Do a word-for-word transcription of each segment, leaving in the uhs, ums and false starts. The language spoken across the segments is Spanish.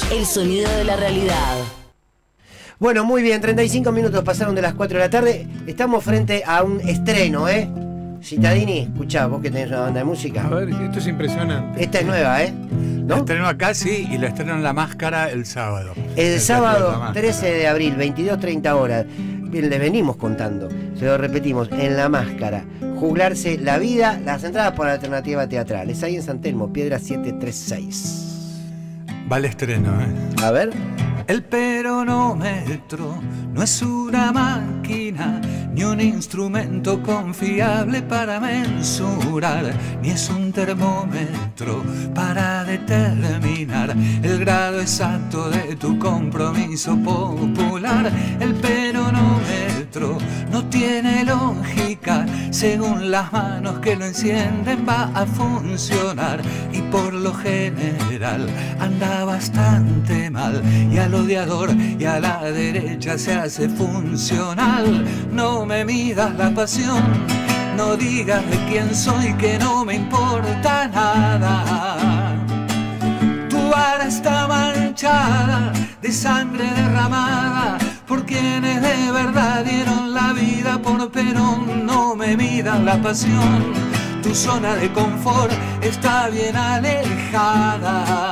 El sonido de la realidad. Bueno, muy bien, treinta y cinco minutos pasaron de las cuatro de la tarde. Estamos frente a un estreno, ¿eh? Cittadini, escuchá, vos que tenés una banda de música. A ver, esto es impresionante. Esta es nueva, ¿eh? La ¿No? estreno acá, sí, y la estreno en La Máscara el sábado. El El sábado trece de abril, veintidós treinta horas. Bien, les venimos contando, se lo repetimos, en La Máscara. Juglarse la vida, las entradas por la alternativa teatral. Es ahí en San Telmo, Piedra siete tres seis. Va el estreno, ¿eh? A ver. El peronómetro no es una máquina ni un instrumento confiable para mensurar, ni es un termómetro para determinar el grado exacto de tu compromiso popular. El peronómetro no tiene lógica, según las manos que lo encienden va a funcionar, y por lo general anda bastante mal, y al odiador y a la derecha se hace funcional. No me midas la pasión, no digas de quién soy, que no me importa nada. Tu vara está manchada de sangre derramada por quienes de verdad dieron la vida por Perón. No me midas la pasión, tu zona de confort está bien alejada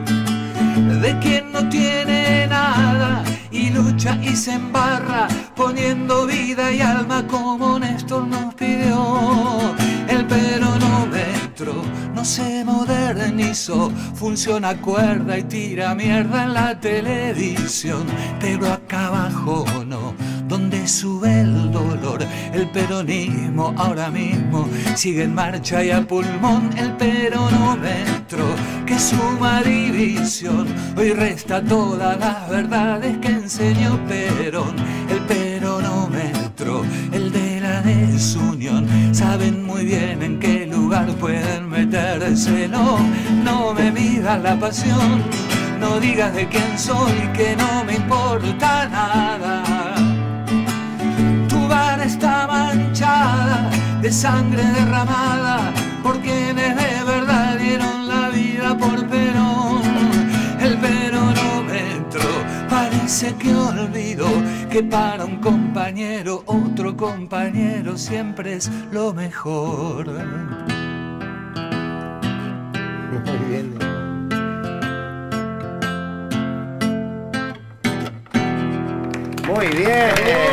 de quien no tiene nada y lucha y se embarra poniendo vida y alma como Néstor nos pidió. El peronómetro no se modernizó, funciona cuerda y tira mierda en la televisión, pero acá abajo no, donde sube el dolor. El peronismo ahora mismo sigue en marcha y a pulmón. El peronómetro que suma división hoy resta todas las verdades que enseñó Perón. El peronómetro, el de la desunión, saben muy bien en qué lugar pueden meterse. No, no me midas la pasión, no digas de quién soy, que no me importa nada. Tu vara está manchada de sangre derramada por quienes de verdad dieron la vida por Perón. El peronómetro parece que olvidó que para un compañero otro compañero siempre es lo mejor. Muy bien. Muy bien.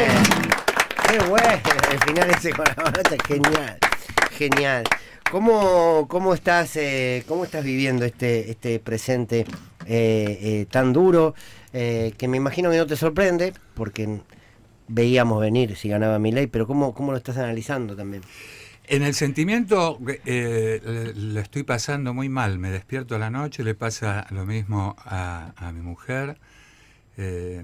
Qué bueno. El final ese con la barata, genial. Genial. ¿Cómo, cómo estás eh, cómo estás viviendo este, este presente eh, eh, tan duro? Eh, que me imagino que no te sorprende, porque veíamos venir si ganaba Milei, pero ¿cómo, cómo lo estás analizando también? En el sentimiento eh, lo estoy pasando muy mal. Me despierto a la noche, le pasa lo mismo a, a mi mujer. Eh,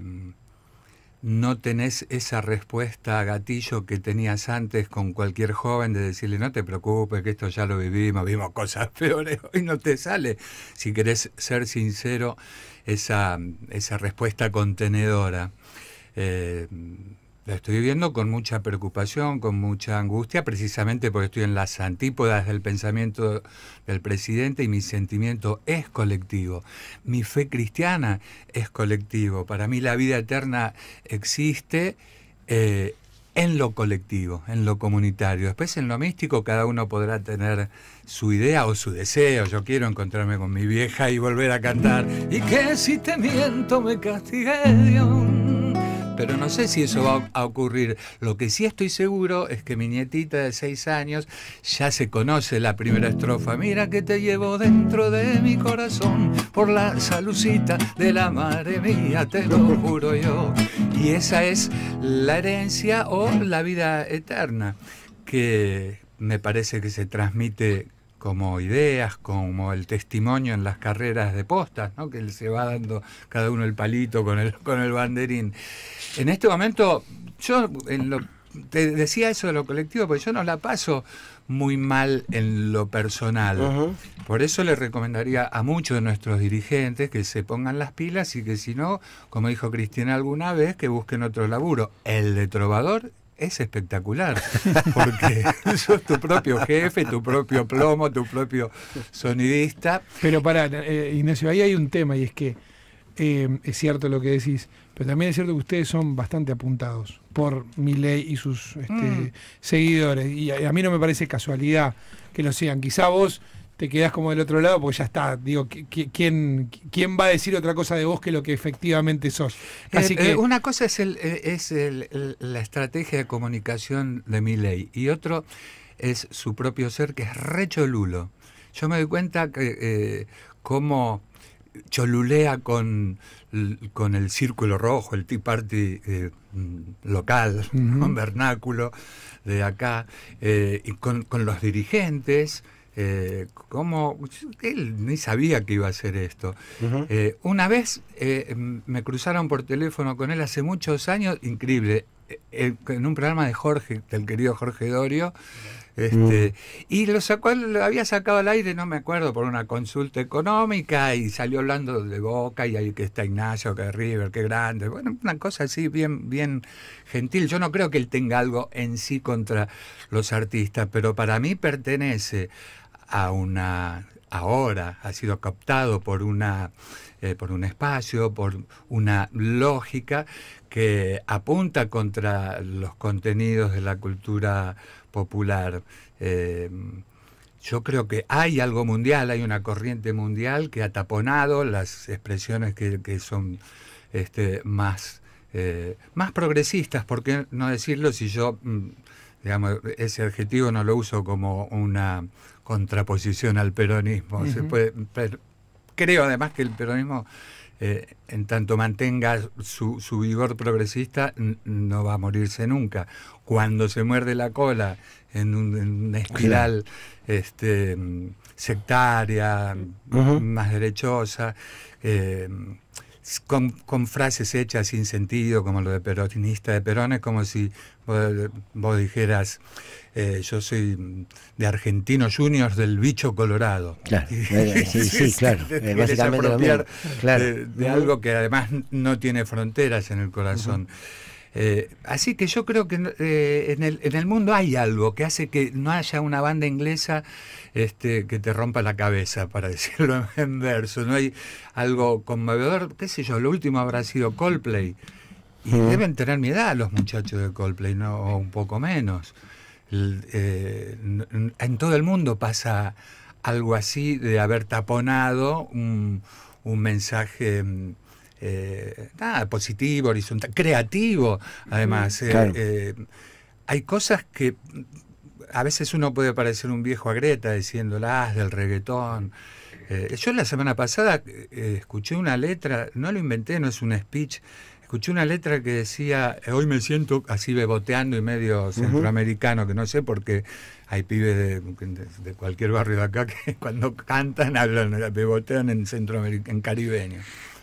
no tenés esa respuesta a gatillo que tenías antes con cualquier joven de decirle no te preocupes, que esto ya lo vivimos, vimos cosas peores. Hoy no te sale, si querés ser sincero, esa, esa respuesta contenedora. Eh, La estoy viviendo con mucha preocupación, con mucha angustia, precisamente porque estoy en las antípodas del pensamiento del presidente y mi sentimiento es colectivo. Mi fe cristiana es colectivo. Para mí la vida eterna existe eh, en lo colectivo, en lo comunitario. Después en lo místico cada uno podrá tener su idea o su deseo. Yo quiero encontrarme con mi vieja y volver a cantar. Y que si te miento me castigue Dios. Pero no sé si eso va a ocurrir. Lo que sí estoy seguro es que mi nietita de seis años ya se conoce la primera estrofa. Mira que te llevo dentro de mi corazón, por la salucita de la madre mía, te lo juro yo. Y esa es la herencia o la vida eterna, que me parece que se transmite como ideas, como el testimonio en las carreras de postas, ¿no? Que se va dando cada uno el palito con el, con el banderín. En este momento, yo en lo, te decía eso de lo colectivo, porque yo no la paso muy mal en lo personal. Uh-huh. Por eso le recomendaría a muchos de nuestros dirigentes que se pongan las pilas y que si no, como dijo Cristina alguna vez, que busquen otro laburo. El de trovador es espectacular, porque sos tu propio jefe, tu propio plomo, tu propio sonidista. Pero para, eh, Ignacio, ahí hay un tema, y es que eh, es cierto lo que decís, pero también es cierto que ustedes son bastante apuntados por Milei y sus este, mm. seguidores. Y a, y a mí no me parece casualidad que lo sean. Quizá vos te quedás como del otro lado porque ya está. Digo, ¿quién, quién va a decir otra cosa de vos que lo que efectivamente sos? Así eh, que eh, una cosa es, el, es el, el, la estrategia de comunicación de Milei y otro es su propio ser, que es re cholulo. Yo me doy cuenta que eh, cómo cholulea con, con el Círculo Rojo, el Tea Party eh, local, uh-huh. con vernáculo de acá, eh, y con, con los dirigentes. Eh, como él ni sabía que iba a hacer esto. Uh-huh. Eh, una vez eh, me cruzaron por teléfono con él hace muchos años, increíble, eh, en un programa de Jorge, del querido Jorge Dorio. Este, mm. Y lo sacó, lo había sacado al aire, no me acuerdo, por una consulta económica, y salió hablando de Boca, y ahí que está Ignacio, que River, que grande, bueno, una cosa así bien, bien gentil. Yo no creo que él tenga algo en sí contra los artistas, pero para mí pertenece a una, ahora ha sido captado por una eh, por un espacio, por una lógica que apunta contra los contenidos de la cultura popular. Eh, yo creo que hay algo mundial, hay una corriente mundial que ha taponado las expresiones que, que son este, más, eh, más progresistas, ¿por qué no decirlo si yo, digamos, ese adjetivo no lo uso como una contraposición al peronismo? Uh-huh. Se puede, pero creo además que el peronismo, Eh, en tanto mantenga su, su vigor progresista, n- no va a morirse nunca. Cuando se muerde la cola en, un, en una espiral este, sectaria, uh-huh. más derechosa, eh, con, con frases hechas sin sentido, como lo de peronista de Perón, es como si vos, vos dijeras, eh, yo soy de Argentinos Juniors del bicho colorado. Claro, eh, sí, sí, claro. Eh, básicamente lo mismo. Claro. De, de algo que además no tiene fronteras en el corazón. Uh-huh. Eh, así que yo creo que eh, en, el, en el mundo hay algo que hace que no haya una banda inglesa este, que te rompa la cabeza, para decirlo en verso. No hay algo conmovedor, qué sé yo, lo último habrá sido Coldplay. Y uh-huh. deben tener mi edad los muchachos de Coldplay, no, o un poco menos. El, eh, en todo el mundo pasa algo así de haber taponado un, un mensaje eh, nada, positivo, horizontal, creativo, además. Uh-huh. Claro. eh, eh, hay cosas que a veces uno puede parecer un viejo agreta diciéndolas del reggaetón. Eh, yo la semana pasada eh, escuché una letra, no lo inventé, no es un speech, escuché una letra que decía, hoy me siento así beboteando y medio centroamericano, uh-huh. que no sé por qué hay pibes de, de, de cualquier barrio de acá que cuando cantan hablan, bebotean en centroamericano, en caribeño.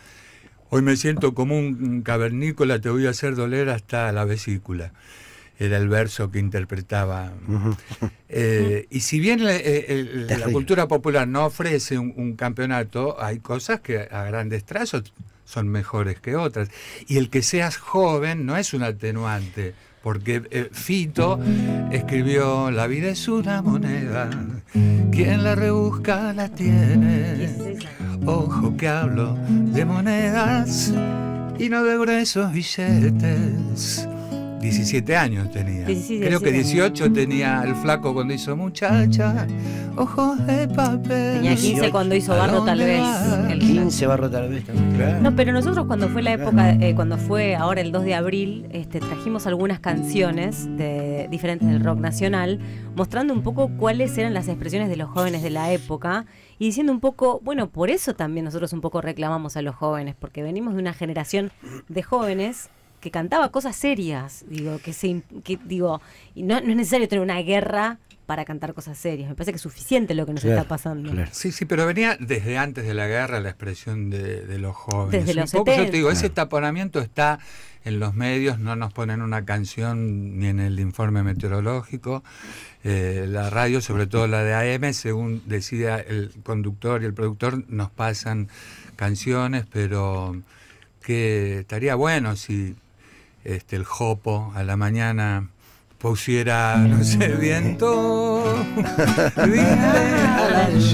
Hoy me siento como un cavernícola, te voy a hacer doler hasta la vesícula. Era el verso que interpretaba. Uh-huh. Eh, y si bien la, eh, la cultura popular no ofrece un, un campeonato, hay cosas que a grandes trazos son mejores que otras. Y el que seas joven no es un atenuante, porque eh, Fito escribió: la vida es una moneda, quien la rebusca la tiene. Ojo que hablo de monedas y no de gruesos billetes. diecisiete años tenía. diecisiete, Creo que dieciocho años. Tenía el flaco cuando hizo Muchacha. Ojos de papel. Tenía quince cuando hizo Barro tal vez. El quince Barro tal vez también. Claro. No, pero nosotros cuando fue la época, eh, cuando fue ahora el dos de abril, este, trajimos algunas canciones de, diferentes del rock nacional, mostrando un poco cuáles eran las expresiones de los jóvenes de la época y diciendo un poco, bueno, por eso también nosotros un poco reclamamos a los jóvenes, porque venimos de una generación de jóvenes que cantaba cosas serias, digo, que se que digo, y no, no es necesario tener una guerra para cantar cosas serias, me parece que es suficiente lo que nos claro, está pasando. Claro. Sí, sí, pero venía desde antes de la guerra la expresión de, de los jóvenes. Desde los Un poco, setenta. yo te digo, claro. ese taponamiento está en los medios, no nos ponen una canción ni en el informe meteorológico. Eh, la radio, sobre todo la de A M, según decida el conductor y el productor, nos pasan canciones, pero que estaría bueno si Este, el Jopo a la mañana pusiera, no sé, viento, dile a la lluvia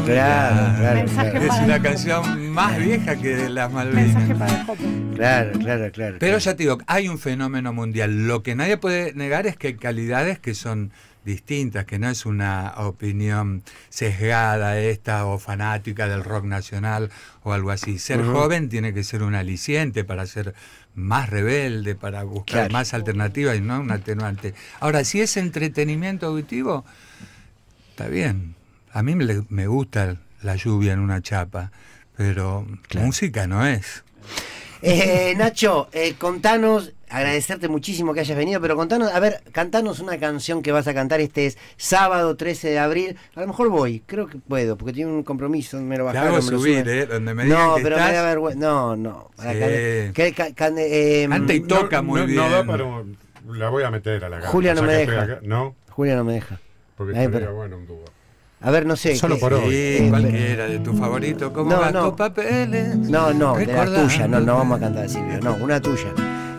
Claro, claro, Mensaje claro. Es para una el canción más vieja que las Mensaje Malvinas. para el Jopo. Claro, claro, claro. Pero ya te digo, hay un fenómeno mundial. Lo que nadie puede negar es que hay calidades que son distintas, que no es una opinión sesgada esta o fanática del rock nacional o algo así. Ser Ujú. joven tiene que ser un aliciente para ser más rebelde, para buscar Claro. más alternativas y no un atenuante. Ahora, si es entretenimiento auditivo, está bien. A mí me, me gusta la lluvia en una chapa, pero Claro. música no es. Eh, Nacho, eh, contanos, agradecerte muchísimo que hayas venido, pero contanos, a ver, cantanos una canción que vas a cantar. Este es sábado trece de abril. A lo mejor voy, creo que puedo, porque tiene un compromiso, me lo Te bajaron. hago me lo subir, suben. ¿eh? Donde me digan No, que pero me estás, da vergüenza. No, no. para Sí. can- que ca- can- eh, Canta y toca muy no, bien. No da, pero la voy a meter a la gana. Julia no O sea me que estoy deja. acá. No, Julia no me deja. porque Ay, sería pero- bueno un dúo. A ver, no sé. Solo ¿qué- por hoy. Sí, eh, cualquiera de tus favoritos. ¿Cómo No, gasto no. papeles? No, no, de la Recordando. tuya, no, no vamos a cantar, Silvio, no, una tuya.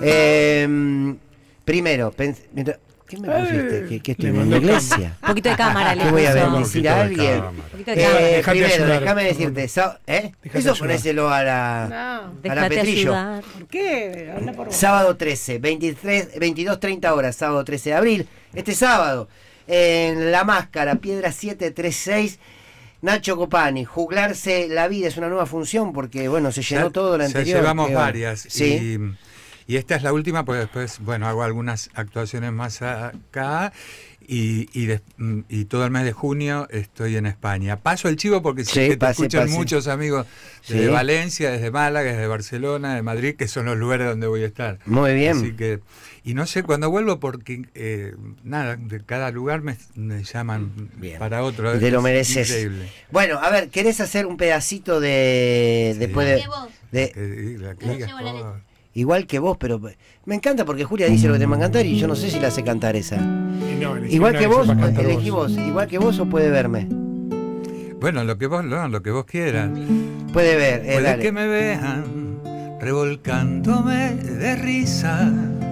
Eh, primero, pens- mientras- ¿qué me pusiste? ¿Qué, qué estoy Le en mandó la iglesia? Un poquito de cámara, le ¿Qué voy a puso. ver? Un ¿Decir poquito a de alguien? cámara. Un poquito de cámara. Eh, Dejate primero, ayudar. déjame decirte, sa- ¿eh? Dejate Eso ayudar. ponéselo a la, No. a la Déjate Petrillo. ayudar. ¿Por qué? Habla por vos. Sábado trece, veintitrés, veintidós treinta horas, sábado trece de abril. Este sábado, en La Máscara, Piedra siete tres seis, Nacho Copani, Juglarse la vida es una nueva función porque, bueno, se llenó Ya- todo la ya anterior. llevamos Qué varias. bárbaro. Sí. Y, y esta es la última, porque después, bueno, hago algunas actuaciones más acá. Y, y, des- mm, y todo el mes de junio estoy en España. Paso el chivo porque sé Sí, que te pase, escuchan pase. muchos amigos desde Sí. Valencia, desde Málaga, desde Barcelona, de Madrid, que son los lugares donde voy a estar. Muy bien. Así que, y no sé cuándo vuelvo porque, eh, nada, de cada lugar me, me llaman Bien. para otro. Y te lo Es mereces. Increíble. Bueno, a ver, ¿querés hacer un pedacito de. Sí. después de. De vos. de- Que diga- que Yo digas llevo la todo. igual que vos, pero. Me encanta porque Julia dice lo que te va a cantar y yo no sé si la hace cantar esa. Y no, elegí Igual una que vos, sepas cantar elegí vos. Igual que vos o puede verme. Bueno, lo que vos, no, lo que vos quieras. Puede ver, eh, Puede dale. que me vean revolcándome de risa.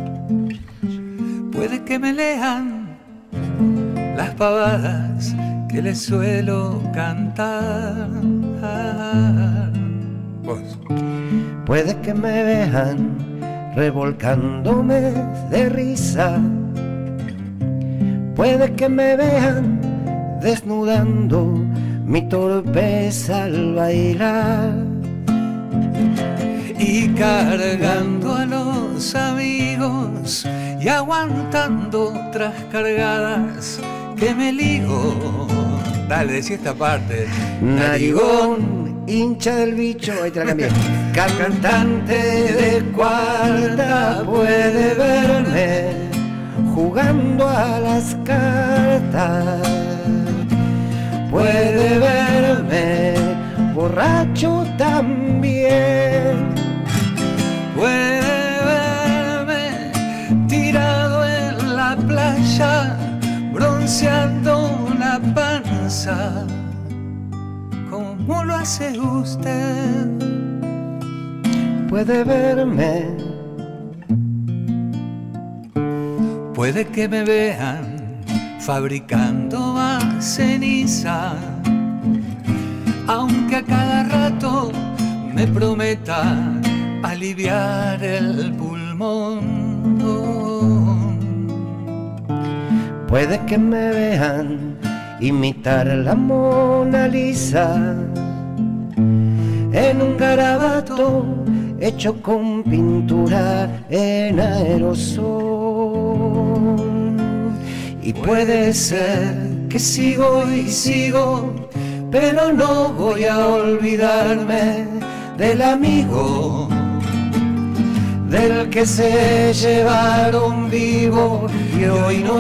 Puede que me lean las pavadas que les suelo cantar. Vos. Puede que me vean revolcándome de risa. Puede que me vean desnudando mi torpeza al bailar. Y cargando a los amigos y aguantando otras cargadas que me ligo. Dale, decí esta parte. Narigón, hincha del bicho, ahí te la cambié. Cantante de cuarta puede verme jugando a las cartas. Puede verme borracho también. Puede verme tirado en la playa, bronceando la panza, como lo hace usted. Puede verme. Puede que me vean fabricando más ceniza, aunque a cada rato me prometa aliviar el pulmón. Puede que me vean imitar la Mona Lisa en un garabato hecho con pintura en aerosol. Y puede ser que sigo y sigo, pero no voy a olvidarme del amigo, del que se llevaron vivo y hoy no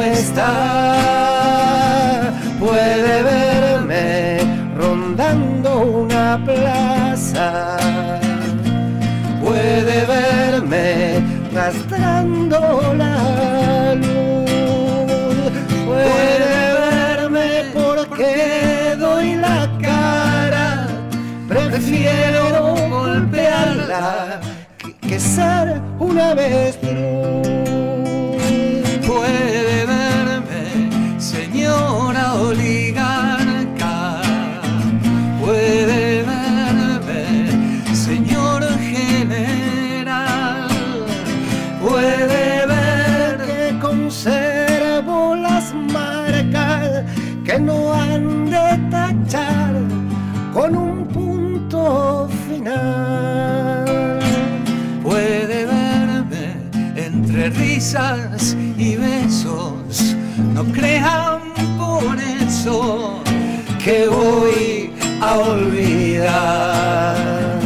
está. Puede verme rondando una plaza, puede verme arrastrando la luz, puede verme porque doy la cara, prefiero golpearla que, que ser una avestruz. Puede verme señora oligarca, final. Puede verme entre risas y besos, no crean por eso que voy a olvidar.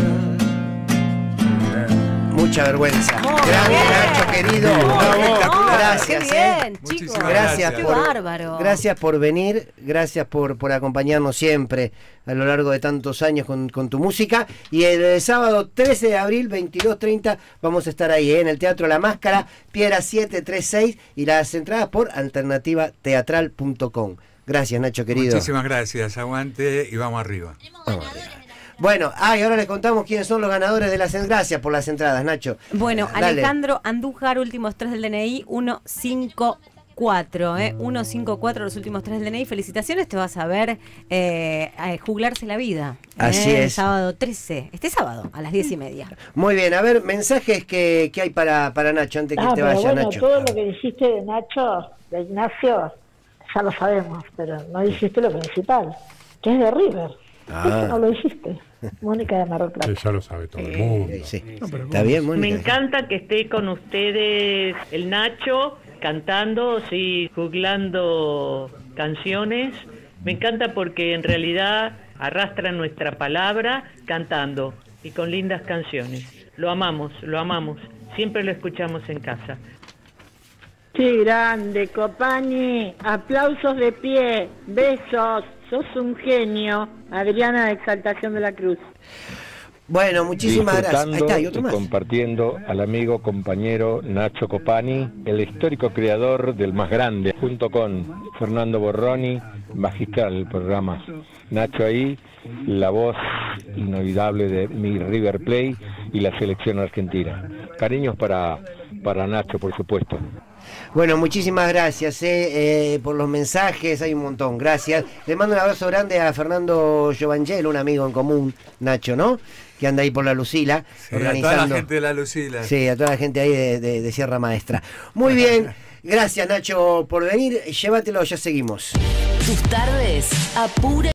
Mucha vergüenza. Muy Grande, bien. Nacho, querido. Muy Bravo. bien. Gracias, Qué eh. bien, chicos. Muchísimas Gracias Qué por, bárbaro. gracias por venir, gracias por, por acompañarnos siempre a lo largo de tantos años con, con tu música. Y el, eh, sábado trece de abril, veintidós treinta, vamos a estar ahí, eh, en el Teatro La Máscara, Piedra siete tres seis, y las entradas por alternativa teatral punto com. Gracias, Nacho, querido. Muchísimas gracias, aguante y vamos arriba. Bueno, ah, y ahora les contamos quiénes son los ganadores de las entradas. Gracias por las entradas, Nacho. Bueno, Dale. Alejandro Andújar, últimos tres del D N I, ciento cincuenta y cuatro, ¿eh? ciento cincuenta y cuatro los últimos tres del D N I. Felicitaciones, te vas a ver eh, a juglarse la vida. Así ¿eh? es. Sábado trece, este sábado, a las diez y media. Muy bien, a ver, mensajes que, que hay para, para Nacho antes que Ah, te pero vaya, bueno, Nacho. todo lo que dijiste de Nacho, de Ignacio, ya lo sabemos, pero no dijiste lo principal, que es de River. Ah. Eso no lo dijiste. Mónica de Mar del Plata. Que ya lo sabe todo el mundo. Sí, sí. No, pero ¿Está bien, Mónica? Me encanta que esté con ustedes el Nacho cantando, sí, jugando canciones. Me encanta porque en realidad arrastra nuestra palabra cantando y con lindas canciones. Lo amamos, lo amamos. Siempre lo escuchamos en casa. Qué grande, Copani. Aplausos de pie. Besos. Sos un genio. Adriana de Exaltación de la Cruz. Bueno, muchísimas gracias. Ahí está, y y otro más. compartiendo al amigo, compañero Nacho Copani, el histórico creador del Más Grande, junto con Fernando Borroni, magistral el programa. Nacho ahí, la voz inolvidable de mi River Plate y la selección argentina. Cariños para, para Nacho, por supuesto. Bueno, muchísimas gracias eh, eh, por los mensajes, hay un montón, gracias. Le mando un abrazo grande a Fernando Giovangelo, un amigo en común, Nacho, ¿no? Que anda ahí por la Lucila, Sí, a organizando. toda la gente de la Lucila. Sí, a toda la gente ahí de, de, de Sierra Maestra. Muy bien, gracias Nacho por venir, llévatelo, ya seguimos. Tus tardes a pura